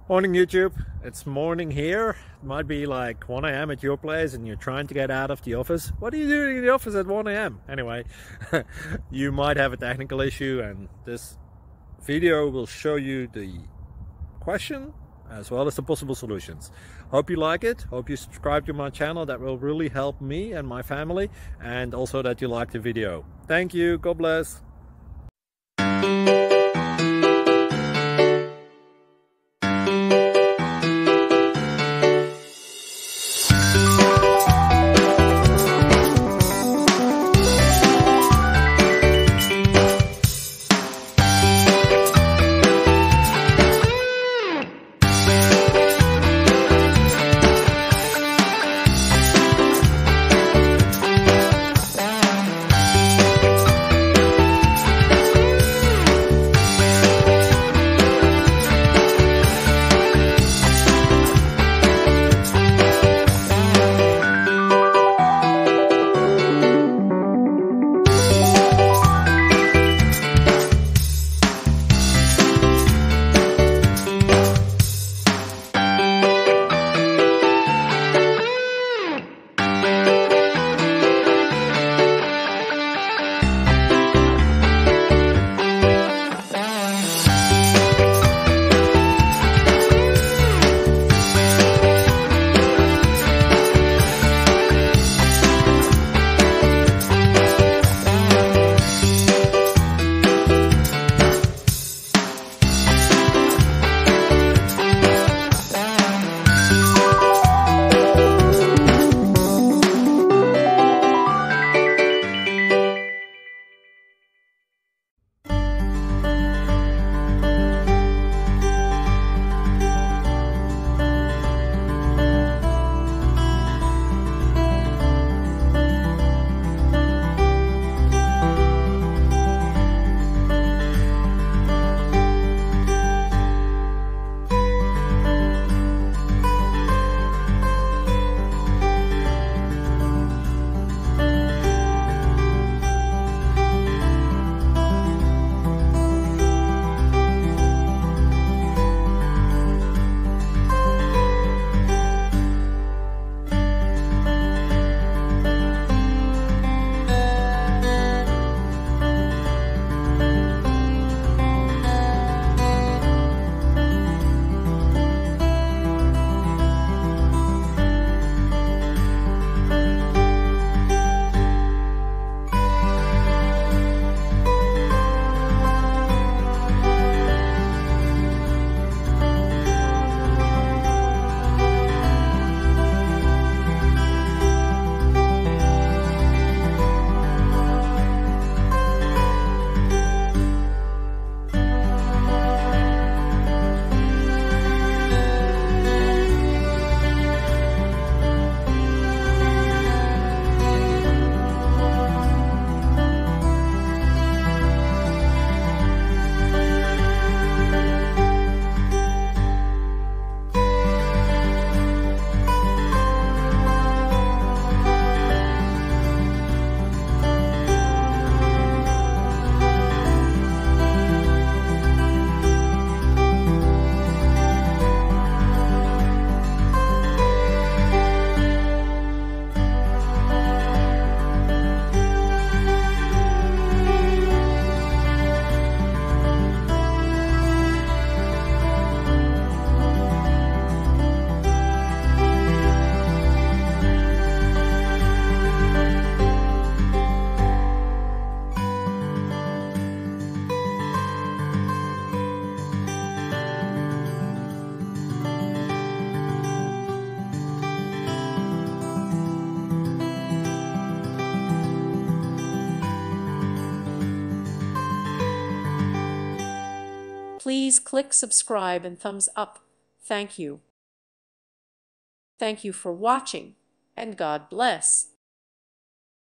Morning YouTube, it's morning here. It might be like 1 a.m. at your place and you're trying to get out of the office. What are you doing in the office at 1 a.m.? Anyway, you might have a technical issue and this video will show you the question as well as the possible solutions. Hope you like it, hope you subscribe to my channel. That will really help me and my family, and also that you like the video. Thank you, God bless. Please click subscribe and thumbs up. Thank you. Thank you for watching, and God bless.